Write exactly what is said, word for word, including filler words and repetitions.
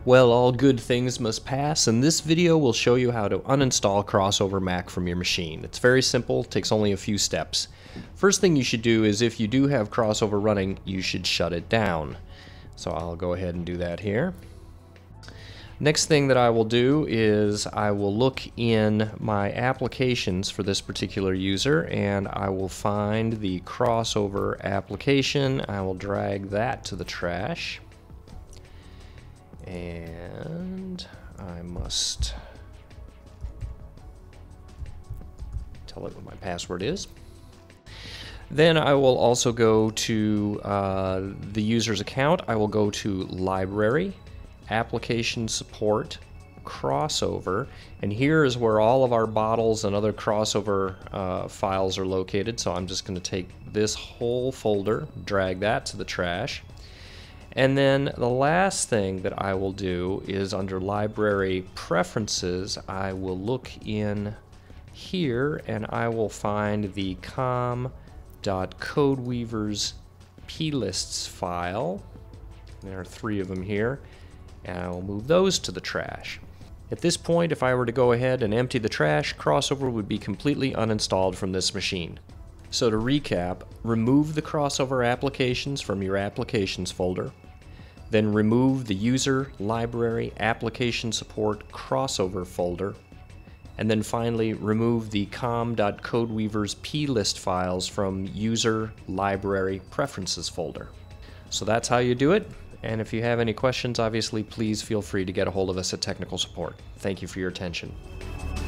Well, all good things must pass, and this video will show you how to uninstall CrossOver Mac from your machine. It's very simple, takes only a few steps. First thing you should do is, if you do have CrossOver running, you should shut it down. So I'll go ahead and do that here. Next thing that I will do is I will look in my applications for this particular user, and I will find the CrossOver application. I will drag that to the trash. And I must tell it what my password is. Then I will also go to uh, the user's account. I will go to Library, Application Support, CrossOver, and here is where all of our bottles and other CrossOver uh, files are located. So I'm just going to take this whole folder, drag that to the trash. And then the last thing that I will do is, under Library Preferences, I will look in here and I will find the com.codeweavers plists file. There are three of them here, and I will move those to the trash. At this point, if I were to go ahead and empty the trash, CrossOver would be completely uninstalled from this machine. So to recap, remove the CrossOver applications from your Applications folder. Then remove the User, Library, Application Support, CrossOver folder. And then finally, remove the com.codeweavers plist files from User, Library, Preferences folder. So that's how you do it. And if you have any questions, obviously, please feel free to get a hold of us at Technical Support. Thank you for your attention.